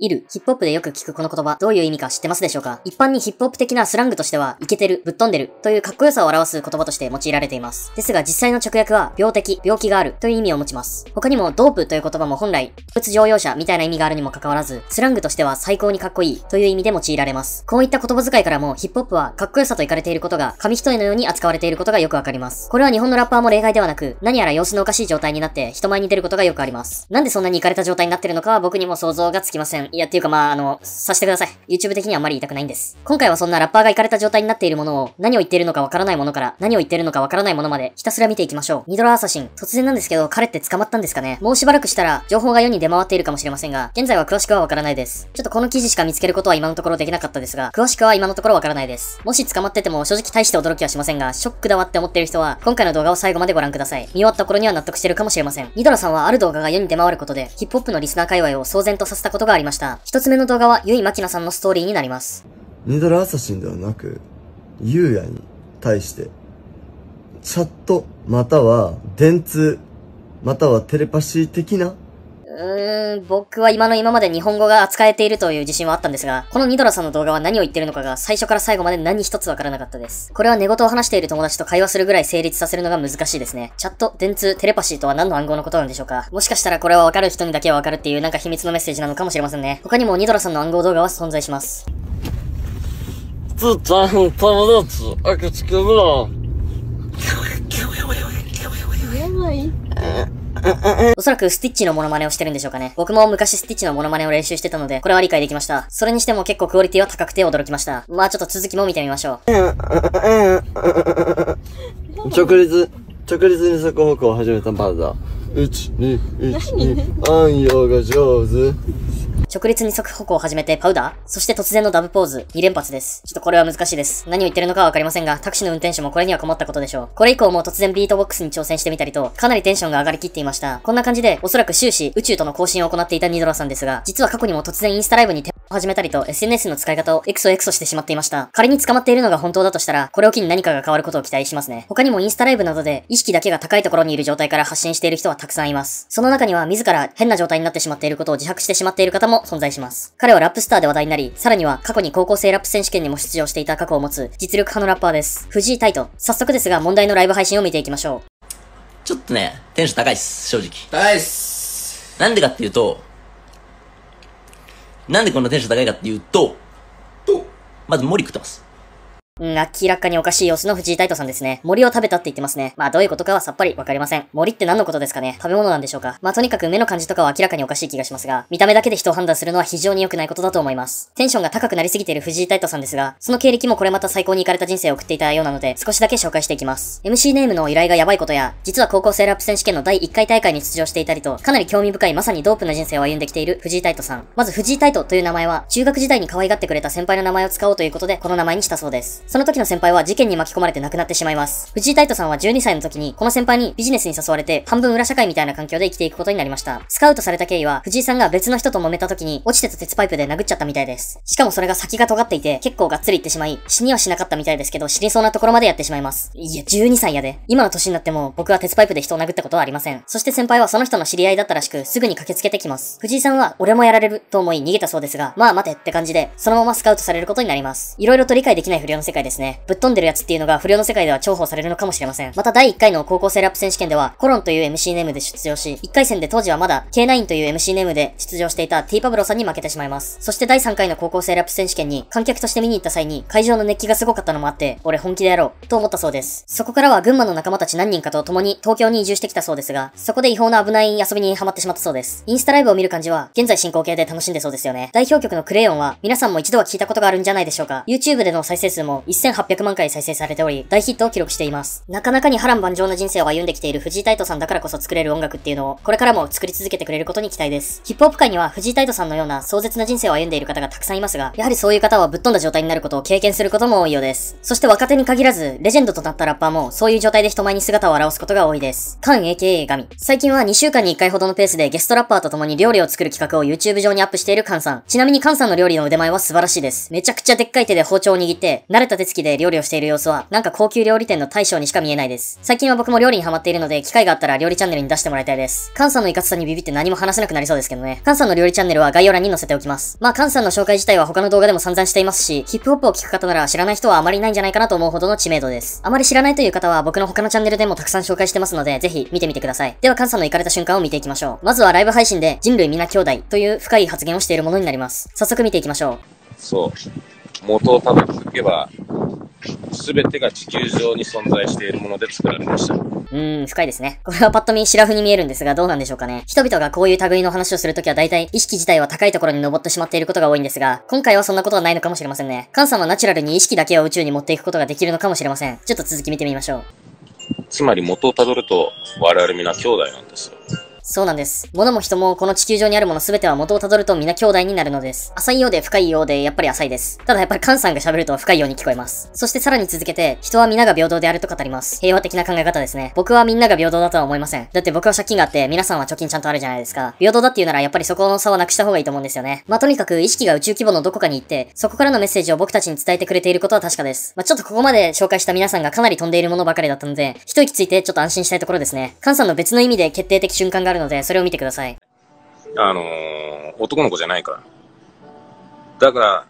いる、ヒップホップでよく聞くこの言葉、どういう意味か知ってますでしょうか？一般にヒップホップ的なスラングとしては、イケてる、ぶっ飛んでるというかっこよさを表す言葉として用いられています。ですが実際の直訳は、病的、病気があるという意味を持ちます。他にも、ドープという言葉も本来、物乗用車みたいな意味があるにもかかわらず、スラングとしては最高にかっこいいという意味で用いられます。こういった言葉遣いからも、ヒップホップはかっこよさとイカれていることが、紙一重のように扱われていることがよくわかります。これは日本のラッパーも例外ではなく、何やら様子のおかしい状態になって人前に出ることがよくあります。なんでそんなにイカれた状態になってるのかは僕にも想像がつきません。いや、っていうかさしてください。YouTube 的にはあんまり言いたくないんです。今回はそんなラッパーがイカれた状態になっているものを、何を言っているのかわからないものから、何を言っているのかわからないものまで、ひたすら見ていきましょう。ニドラアサシン。突然なんですけど、彼って捕まったんですかね？もうしばらくしたら、情報が世に出回っているかもしれませんが、現在は詳しくはわからないです。ちょっとこの記事しか見つけることは今のところできなかったですが、詳しくは今のところわからないです。もし捕まってても正直大して驚きはしませんが、ショックだわって思っている人は、今回の動画を最後までご覧ください。見終わった頃には納得してるかもしれません。ニドラさんはある動画が世に出回ることで、ヒップホップのリスナー界隈を騒然とさせたことがありました。一つ目の動画は、ゆいまきなさんのストーリーになります。 ニドラアサシンではなく、ゆうやに対して、チャット、または電通、またはテレパシー的な僕は今まで日本語が扱えているという自信はあったんですが、このニドラさんの動画は何を言ってるのかが最初から最後まで何一つわからなかったです。これは寝言を話している友達と会話するぐらい成立させるのが難しいですね。チャット、電通、テレパシーとは何の暗号のことなんでしょうか？もしかしたらこれはわかる人にだけはわかるっていうなんか秘密のメッセージなのかもしれませんね。他にもニドラさんの暗号動画は存在します。 つーちゃん、友達、開けつけるな。 やばい。 おそらくスティッチのモノマネをしてるんでしょうかね。僕も昔スティッチのモノマネを練習してたので、これは理解できました。それにしても結構クオリティは高くて驚きました。まあちょっと続きも見てみましょう。 直立に速歩行を始めたパウダー。1、2、1、2、暗陽が上手。 直立二足歩行を始めてパウダー、そして突然のダブポーズ、2連発です。ちょっとこれは難しいです。何を言ってるのかはわかりませんが、タクシーの運転手もこれには困ったことでしょう。これ以降も突然ビートボックスに挑戦してみたりと、かなりテンションが上がりきっていました。こんな感じで、おそらく終始宇宙との交信を行っていたニドラさんですが、実は過去にも突然インスタライブにを始めたりと SNS の使い方をエクソしてしまっていました。仮に捕まっているのが本当だとしたら、これを機に何かが変わることを期待しますね。他にもインスタライブなどで意識だけが高いところにいる状態から発信している人はたくさんいます。その中には自ら変な状態になってしまっていることを自白してしまっている方も存在します。彼はラップスターで話題になり、さらには過去に高校生ラップ選手権にも出場していた過去を持つ実力派のラッパーです。藤井タイト。早速ですが問題のライブ配信を見ていきましょう。 ちょっとね、テンション高いっす、正直。 高いっす。 なんでかっていうと、なんでこんなテンション高いかっていうと、まず森食ってます。 明らかにおかしい様子の藤井タイトさんですね。森を食べたって言ってますね。まあどういうことかはさっぱりわかりません。森って何のことですかね？食べ物なんでしょうか？まあとにかく目の感じとかは明らかにおかしい気がしますが、見た目だけで人を判断するのは非常に良くないことだと思います。テンションが高くなりすぎている藤井タイトさんですが、その経歴もこれまた最高にイカれた人生を送っていたようなので、少しだけ紹介していきます。MC ネームの依頼がやばいことや、実は高校生ラップ選手権の第1回大会に出場していたりと、かなり興味深いまさにドープな人生を歩んできている藤井タイトさん。まず藤井タイトという名前は、中学時代に可愛がってくれた先輩の名前を使おうということで、この名前にしたそうです。その時の先輩は事件に巻き込まれて亡くなってしまいます。藤井タイトさんは12歳の時に、この先輩にビジネスに誘われて、半分裏社会みたいな環境で生きていくことになりました。スカウトされた経緯は、藤井さんが別の人と揉めた時に、落ちてた鉄パイプで殴っちゃったみたいです。しかもそれが先が尖っていて、結構がっつりいってしまい、死にはしなかったみたいですけど、死にそうなところまでやってしまいます。いや、12歳やで。今の年になっても、僕は鉄パイプで人を殴ったことはありません。そして先輩はその人の知り合いだったらしく、すぐに駆けつけてきます。藤井さんは、俺もやられる、と思い逃げたそうですが、まあ待てって感じで、そのままスカウトされることになります。いろいろと理解できない不良の世界ですね。ぶっ飛んでるやつっていうのが不良の世界では重宝されるのかもしれません。また第1回の高校生ラップ選手権では、コロンという MC ネームで出場し、1回戦で当時はまだ K9 という MC ネームで出場していた T パブロさんに負けてしまいます。そして第3回の高校生ラップ選手権に観客として見に行った際に、会場の熱気がすごかったのもあって、俺本気でやろう、と思ったそうです。そこからは群馬の仲間たち何人かと共に東京に移住してきたそうですが、そこで違法な危ない遊びにハマってしまったそうです。インスタライブを見る感じは、現在進行形で楽しんでそうですよね。代表曲のクレヨンは、皆さんも一度は聞いたことがあるんじゃないでしょうか。YouTube での再生数も1800万回再生されており、大ヒットを記録しています。なかなかに波乱万丈な人生を歩んできている藤井タイトさんだからこそ作れる音楽っていうのを、これからも作り続けてくれることに期待です。ヒップホップ界には藤井タイトさんのような壮絶な人生を歩んでいる方がたくさんいますが、やはりそういう方はぶっ飛んだ状態になることを経験することも多いようです。そして若手に限らず、レジェンドとなったラッパーもそういう状態で人前に姿を現すことが多いです。カン AKA ガミ。最近は2週間に1回ほどのペースでゲストラッパーと共に料理を作る企画を YouTube 上にアップしているカンさん。ちなみにカンさんの料理の腕前は素晴らしいです。めちゃくちゃでっかい手で包丁を握って、慣れたた手つきで料理をしている様子は、なんか高級料理店の大将にしか見えないです。最近は僕も料理にハマっているので、機会があったら料理チャンネルに出してもらいたいです。カンさんのイカツさにビビって何も話せなくなりそうですけどね。カンさんの料理チャンネルは概要欄に載せておきます。まあ、カンさんの紹介自体は他の動画でも散々していますし、ヒップホップを聞く方なら知らない人はあまりいないんじゃないかなと思うほどの知名度です。あまり知らないという方は僕の他のチャンネルでもたくさん紹介してますので、ぜひ見てみてください。では、カンさんのイカれた瞬間を見ていきましょう。まずはライブ配信で人類皆兄弟という深い発言をしているものになります。早速見ていきましょう。 そう。元をたどり着けば、すべてが地球上に存在しているもので作られました。 深いですね。これはパッと見シラフに見えるんですが、どうなんでしょうかね。人々がこういう類の話をするときは大体意識自体は高いところに登ってしまっていることが多いんですが、今回はそんなことはないのかもしれませんね。カンさんはナチュラルに意識だけを宇宙に持っていくことができるのかもしれません。ちょっと続き見てみましょう。 つまり元をたどると、我々皆兄弟なんですよ。 そうなんです。物も人もこの地球上にあるものすべては元をたどると皆兄弟になるのです。浅いようで深いようでやっぱり浅いです。ただやっぱりカンさんが喋ると深いように聞こえます。そしてさらに続けて、人は皆が平等であると語ります。平和的な考え方ですね。僕はみんなが平等だとは思いません。だって僕は借金があって皆さんは貯金ちゃんとあるじゃないですか。平等だっていうならやっぱりそこの差はなくした方がいいと思うんですよね。まあとにかく意識が宇宙規模のどこかに行って、そこからのメッセージを僕たちに伝えてくれていることは確かです。まあちょっとここまで紹介した皆さんがかなり飛んでいるものばかりだったので、一息ついてちょっと安心したいところですね。カンさんの別の意味で決定的瞬間があるので、それを見てください。 男の子じゃないから。だから、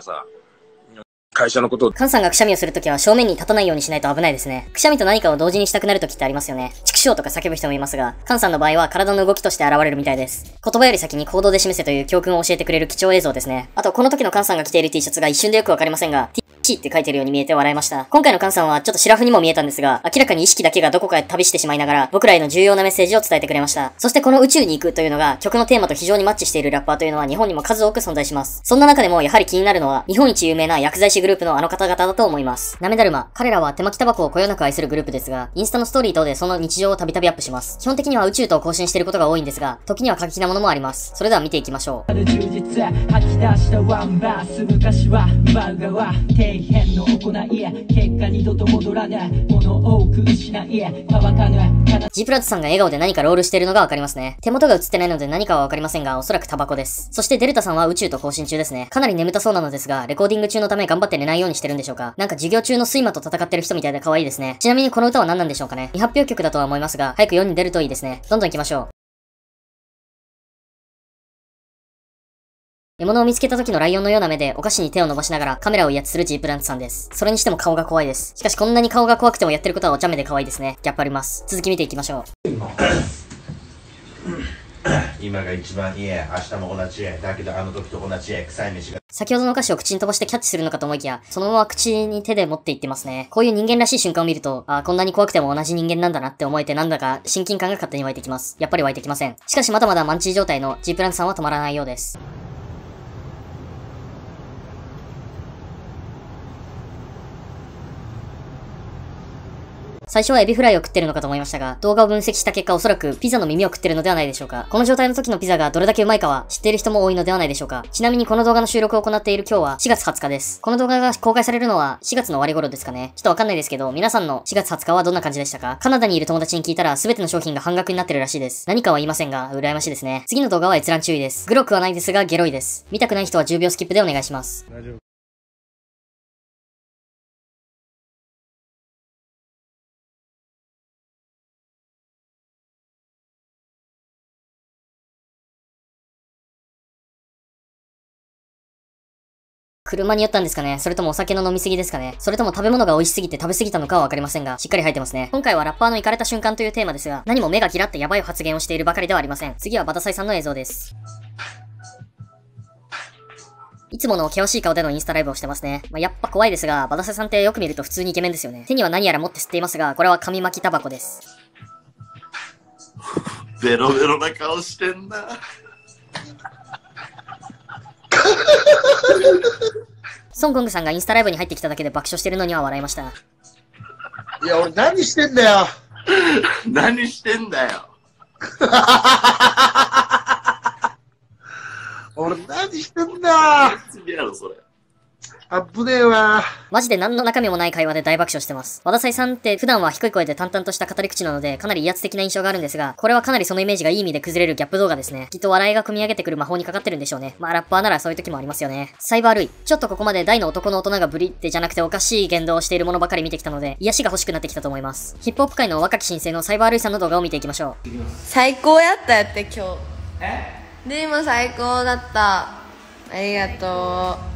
さ、会社のことを。 カンさんがくしゃみをするときは正面に立たないようにしないと危ないですね。くしゃみと何かを同時にしたくなるときってありますよね。畜生とか叫ぶ人もいますが、カンさんの場合は体の動きとして現れるみたいです。言葉より先に行動で示せという教訓を教えてくれる貴重映像ですね。あと、この時のカンさんが着ている T シャツが一瞬でよくわかりませんが、T って書いてるように見えて笑いました。今回のカンさんはちょっとシラフにも見えたんですが、明らかに意識だけがどこかへ旅してしまいながら、僕らへの重要なメッセージを伝えてくれました。そしてこの宇宙に行くというのが、曲のテーマと非常にマッチしているラッパーというのは日本にも数多く存在します。そんな中でもやはり気になるのは、日本一有名な薬剤師グループのあの方々だと思います。なめだるま。彼らは手巻きタバコをこよなく愛するグループですが、インスタのストーリー等でその日常をたびたびアップします。基本的には宇宙と更新していることが多いんですが、時には過激なものもあります。それでは見ていきましょう。 充実吐き出したワンバース、昔は奪う側底辺の行い、結果二度と戻らぬもの多く失い乾かぬ。 G プラットさんが笑顔で何かロールしているのがわかりますね。手元が映ってないので何かはわかりませんが、おそらくタバコです。そしてデルタさんは宇宙と交信中ですね。かなり眠たそうなのですが、レコーディング中のため頑張って寝ないようにしてるんでしょうか。なんか授業中の睡魔と戦ってる人みたいで可愛いですね。ちなみにこの歌は何なんでしょうかね。未発表曲だとは思いますが、早く世に出るといいですね。どんどん行きましょう。獲物を見つけた時のライオンのような目でお菓子に手を伸ばしながらカメラを威圧する G プラントさんです。それにしても顔が怖いです。しかしこんなに顔が怖くてもやってることはお茶目で可愛いですね。ギャップあります。続き見ていきましょう。 今が一番いい、明日も同じ、だけどあの時と同じ、臭い飯が。 先ほどのお菓子を口に飛ばしてキャッチするのかと思いきや、そのまま口に手で持っていってますね。こういう人間らしい瞬間を見ると、こんなに怖くても同じ人間なんだなって思えてなんだか親近感が勝手に湧いてきます。やっぱり湧いてきません。しかしまだまだマンチー状態の G プラントさんは止まらないようです。最初はエビフライを食ってるのかと思いましたが、動画を分析した結果おそらくピザの耳を食ってるのではないでしょうか。この状態の時のピザがどれだけうまいかは知っている人も多いのではないでしょうか。ちなみにこの動画の収録を行っている今日は4月20日です。この動画が公開されるのは4月の終わり頃ですかね。ちょっとわかんないですけど、皆さんの4月20日はどんな感じでしたか？カナダにいる友達に聞いたら全ての商品が半額になってるらしいです。何かは言いませんが、羨ましいですね。次の動画は閲覧注意です。グロくはないですがゲロいです。見たくない人は10秒スキップでお願いします。大丈夫。車に酔ったんですかね？それともお酒の飲みすぎですかね？それとも食べ物が美味しすぎて食べ過ぎたのかはわかりませんが、しっかり入ってますね。今回はラッパーのイカれた瞬間というテーマですが、何も目がギラってヤバい発言をしているばかりではありません。次はバタサイさんの映像です。いつもの険しい顔でのインスタライブをしてますね。やっぱ怖いですが、バタサイさんってよく見ると普通にイケメンですよね。手には何やら持って吸っていますが、これは紙巻きタバコです。 ベロベロな顔してんな。 ソンゴングさんがインスタライブに入ってきただけで爆笑してるのには笑いました。 いや、俺何してんだよ。何してんだよ。俺何してんだよ。次やろ、それ。 あっぶねえわ。 マジで何の中身もない会話で大爆笑してます。和田彩さんって普段は低い声で淡々とした語り口なのでかなり威圧的な印象があるんですが、これはかなりそのイメージがいい意味で崩れるギャップ動画ですね。きっと笑いが組み上げてくる魔法にかかってるんでしょうね。まあラッパーならそういう時もありますよね。サイバールイ。ちょっとここまで大の男の大人がブリってじゃなくておかしい言動をしているものばかり見てきたので、癒しが欲しくなってきたと思います。ヒップホップ界の若き新星のサイバールイさんの動画を見ていきましょう。 最高やったやって今日。でも最高だった。ありがとう。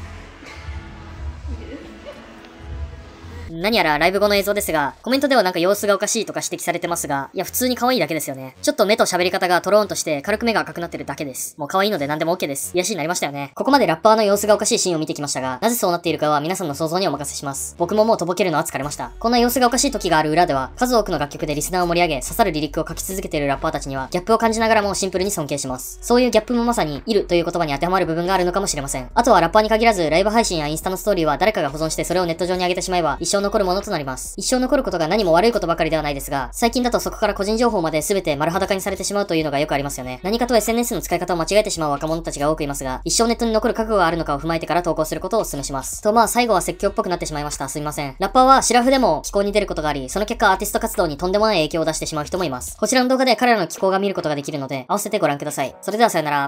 何やらライブ後の映像ですが、コメントではなんか様子がおかしいとか指摘されてますが、いや普通に可愛いだけですよね。ちょっと目と喋り方がトローンとして軽く目が赤くなってるだけです。もう可愛いので何でも OK です。癒しになりましたよね。ここまでラッパーの様子がおかしいシーンを見てきましたが、なぜそうなっているかは皆さんの想像にお任せします。僕ももうとぼけるのは疲れました。こんな様子がおかしい時がある裏では、数多くの楽曲でリスナーを盛り上げ、刺さるリリックを書き続けているラッパーたちには、ギャップを感じながらもシンプルに尊敬します。そういうギャップもまさに、いるという言葉に当てはまる部分があるのかもしれません。あとはラッパーに限らず、ライブ配信やインスタのストーリーは誰かが保存してそれをネット上に上げてしまえば、一生残るものとなります。一生残ることが何も悪いことばかりではないですが、最近だとそこから個人情報まで全て丸裸にされてしまうというのがよくありますよね。何かと SNS の使い方を間違えてしまう若者たちが多くいますが、一生ネットに残る覚悟があるのかを踏まえてから投稿することをお勧めします。とまあ最後は説教っぽくなってしまいました。すみません。ラッパーはシラフでも気候に出ることがあり、その結果アーティスト活動にとんでもない影響を出してしまう人もいます。こちらの動画で彼らの気候が見ることができるので、合わせてご覧ください。それではさよなら。